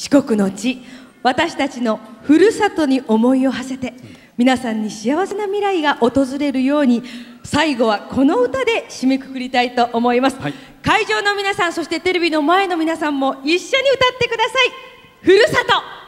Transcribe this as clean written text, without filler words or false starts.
四国の地、私たちのふるさとに思いを馳せて、皆さんに幸せな未来が訪れるように、最後はこの歌で締めくくりたいと思います。会場の皆さん、そしてテレビの前の皆さんも一緒に歌ってください。ふるさと。